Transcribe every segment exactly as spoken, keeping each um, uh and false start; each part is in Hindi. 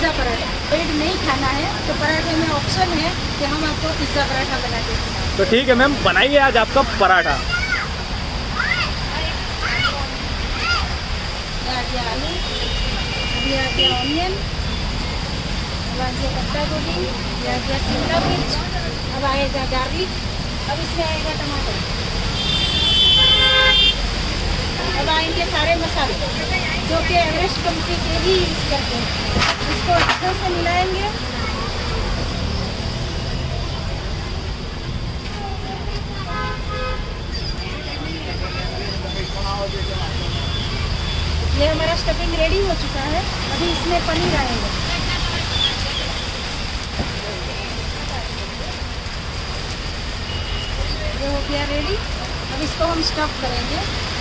पिज़्ज़ा पराठा। ब्रेड नहीं खाना है तो पराठे में ऑप्शन है कि हम आपको पिज़्ज़ा पराठा बना के दें। तो ठीक है मैम, बनाइए आज आपका पराठा। आ गया आलू, अभी आ गया ऑनियन, अब आ गया पत्ता गोभी, ये आ गया शिमला मिर्च, अब आएगा गार्लिक, अब इसमें आएगा टमाटर, अब आएंगे सारे मसाले जो कि एवरेस्ट कंपनी के ही यूज़ करते हैं। इसको अच्छे से मिलाएंगे। ये हमारा स्टफिंग रेडी हो चुका है। अभी इसमें पनीर आएगा। ये हो गया रेडी। अब इसको हम स्टफ करेंगे।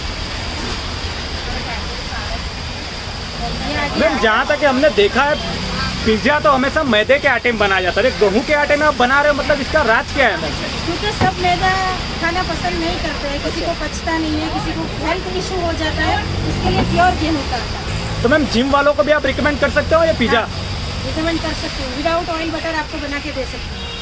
मैम जहाँ तक हमने देखा है पिज्ज़ा तो हमेशा मैदे के आटे में बनाया जाता है, गेहूं के आटे में आप बना रहे हो, मतलब इसका राज क्या है मैम? क्योंकि सब मैदा खाना पसंद नहीं करते हैं, किसी को पचता नहीं है, किसी को हेल्थ इशू हो जाता है, इसके लिए प्योर गेहूं का आटा। तो मैम जिम वालों को भी आप रिकमेंड कर सकते हो ये पिज़्ज़ा? रिकमेंड कर सकते हो, विदाउट ऑयल बटर आपको बना के दे सकते हैं।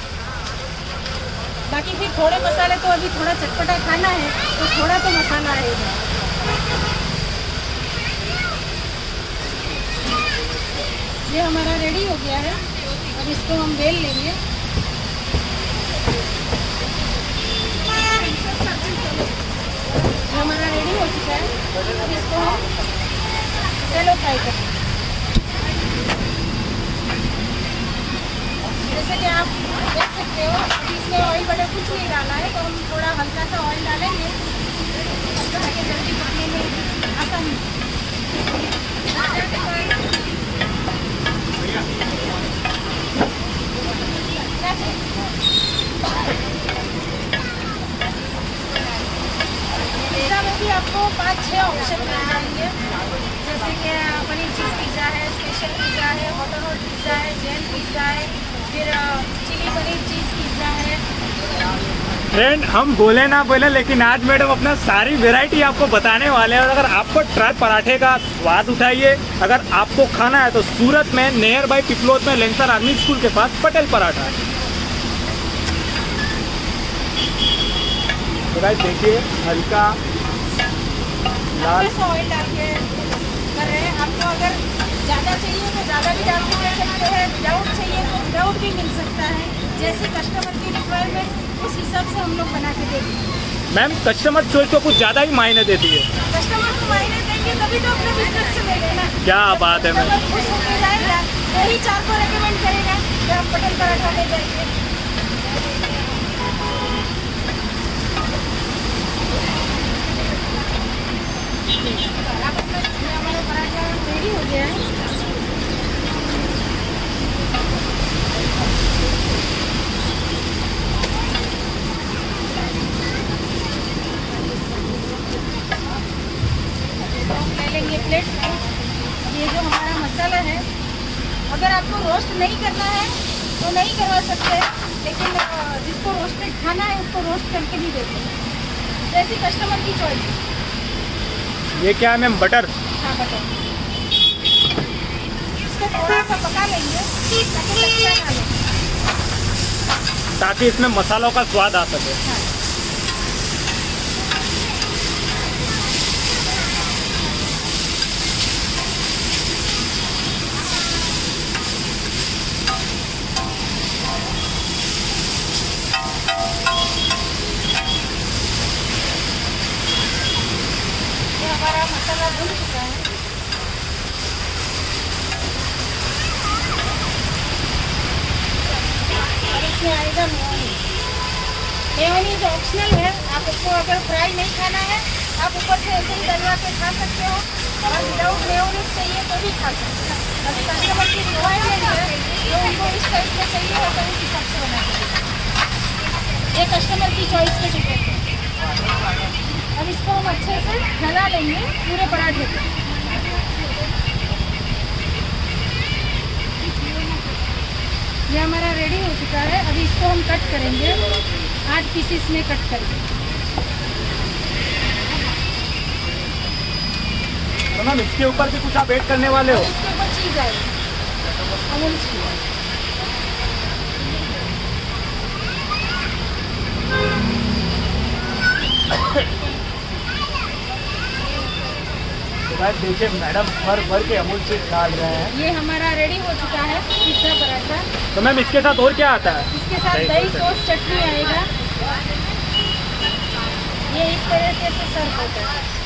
बाकी फिर थोड़े मसाले तो अभी थोड़ा चटपटा खाना है तो थोड़ा तो मसाला रहेगा। ये हमारा रेडी हो गया है। अब इसको हम बेल लेंगे। ये हमारा रेडी हो चुका है। अब इसको हम शैलो फ्राई करेंगे। जैसे कि आप देख सकते हो अभी इसमें ऑयल बटर कुछ नहीं डाला है, तो हम थोड़ा हल्का सा ऑयल डालेंगे ताकि जल्दी पकने में आसानी। पिज़्ज़ा में भी आपको पाँच छः ऑप्शन मिल जाएंगे, जैसे कि पनीर चीज़ पिज़्ज़ा है, स्पेशल पिज़्ज़ा है, हॉट हॉट पिज़्ज़ा है, जैन पिज़्ज़ा है, फिर चिली पनीर चीज़ पिज़्ज़ा है। फ्रेंड हम बोले ना बोले लेकिन आज मैडम अपना सारी वैरायटी आपको बताने वाले हैं। और अगर आपको ट्राई पराठे का स्वाद उठाइए, अगर आपको खाना है तो सूरत में नियर बाई पिपलोद में लेंसर आर्मी स्कूल के पास पटेल पराठा है। तो गाइस देखिए हल्का लाल ऑयल डाल के कर रहे हैं। आपको अगर ज़्यादा चाहिए तो ज़्यादा भी डाल के दे सकते हैं, विदाउट चाहिए तो विदाउट भी मिल सकता है। जैसे कस्टमर की रिक्वायरमेंट उस हिसाब से हम लोग बना के देंगे। मैम कस्टमर चॉइस तो कुछ ज़्यादा ही मायने देती है। कस्टमर को मायने देंगे तभी तो अपने बिजनेस से मिलेगा ना। क्या बात है मैम। खुश होकर जाएगा वही चार को रेकमेंड करेगा कि आप पटेल पराठा ले जाइए। हमारा पराठा रेडी हो गया है। ले लेंगे प्लेट। ये जो हमारा मसाला है, अगर आपको रोस्ट नहीं करना है तो नहीं करवा सकते हैं, लेकिन जिसको रोस्टेड खाना है उसको रोस्ट करके भी देते हैं, जैसी कस्टमर की चॉइस। ये क्या है मैम? बटर? हाँ बटर। इसको थोड़ा सा पका लेंगे ताकि कच्चा ना लगे, ताकि इसमें मसालों का स्वाद आ सके। हाँ। हमारा मसाला भून चुका है। और इसमें आएगा मेयोनीज। मेयोनीज ऑप्शनल है, आपको अगर फ्राई नहीं खाना है आप ऊपर से ऐसे ही डलवा के खा सकते हो, और विदाउट मेयोनीज चाहिए तो भी खा सकते हो। अभी कस्टमर की रिक्वायरमेंट है जो उनको इस टाइप में चाहिए होता है, उस हिसाब से बना के ये कस्टमर की चॉइस पे डिपेंड है। अब इसको हम अच्छे से गला लेंगे पूरे पराठे को। ये हमारा रेडी हो चुका है। अभी इसको हम कट करेंगे, आठ पीसेस में कट करेंगे। तो मैम इसके ऊपर भी कुछ आप ऐड करने वाले हो? इसके ऊपर चीज़ आएगी। अमूल चीज। तो गाइस देखिए मैडम भर भर के अमूल चीज डाल रहे हैं। ये हमारा रेडी हो चुका है पिज्जा पराठा। तो मैम इसके साथ और क्या आता है? इसके साथ दही सॉस चटनी आएगा। ये इस तरह से सर्व होता है।